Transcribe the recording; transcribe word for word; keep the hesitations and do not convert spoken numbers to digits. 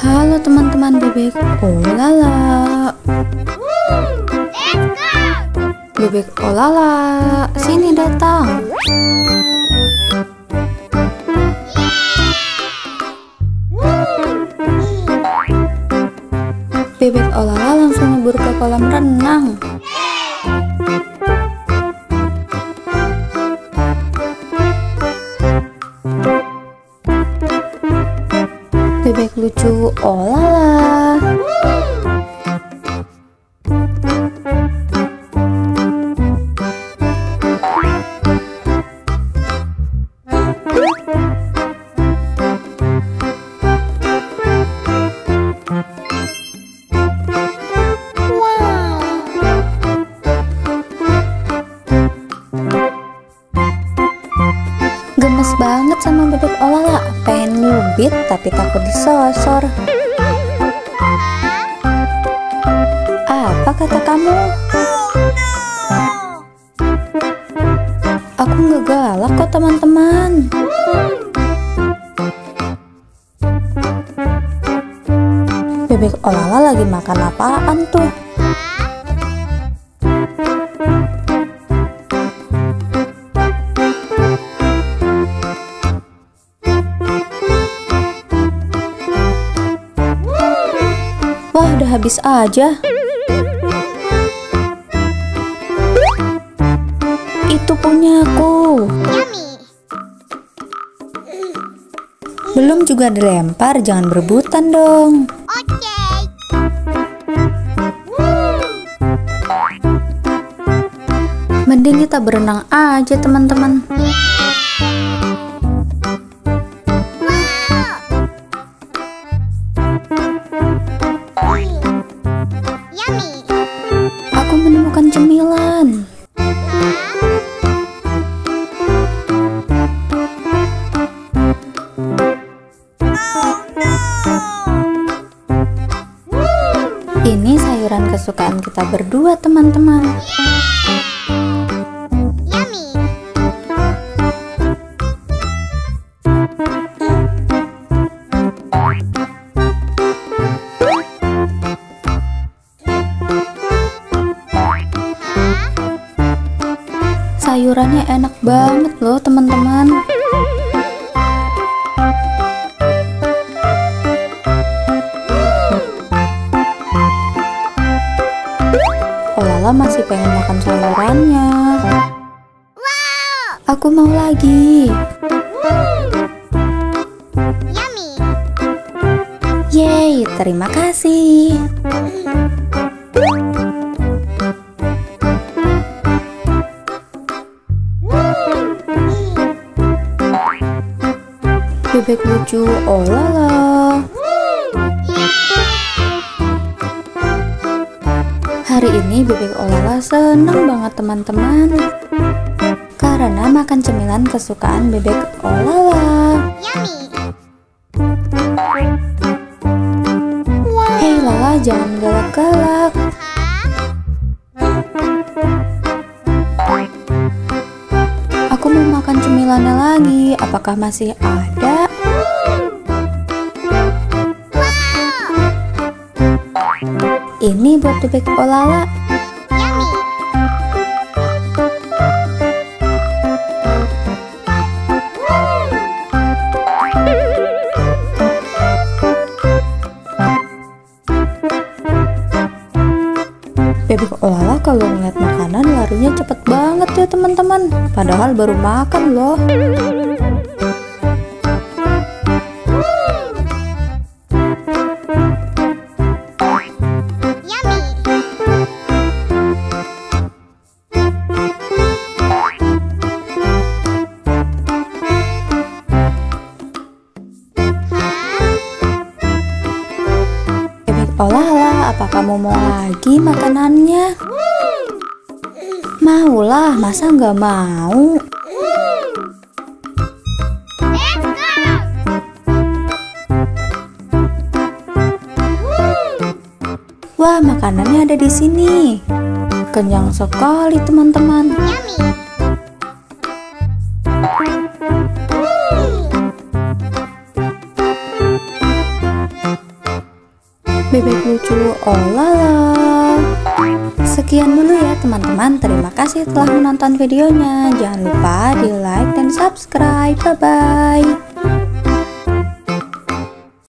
Halo teman-teman bebek, olala. Bebek olala, sini datang. Bebek olala langsung nyebur ke kolam renang. Bebek lucu olala. Gemes banget sama bebek olala, pengen nyubit tapi takut disosor. Apa kata kamu? Aku nggak galak kok teman-teman. Bebek olala lagi makan apaan tuh? Wah, udah habis aja. Itu punyaku. Belum juga dilempar, jangan berebutan dong. Oke. Mending kita berenang aja, teman-teman. Aku menemukan cemilan. Ini sayuran kesukaan kita berdua, teman-teman. Sayurannya enak banget loh, teman-teman. Olala masih pengen makan sayurannya. Aku mau lagi. Yeay, terima kasih. Bebek lucu olala. Hari ini bebek olala seneng banget teman-teman, karena makan cemilan kesukaan bebek olala. Hei Lala, jangan galak-galak. Aku mau makan cemilannya lagi. Apakah masih ada? Ini buat bebek olala. Bebek olala kalau ngeliat makanan larinya cepet banget ya teman-teman. Padahal baru makan loh. Olala, apa kamu mau lagi makanannya? Maulah, masa nggak mau? Wah, makanannya ada di sini. Kenyang sekali, teman-teman. bebek lucu olala. Sekian dulu ya teman-teman, terima kasih telah menonton videonya. Jangan lupa di like dan subscribe. Bye bye.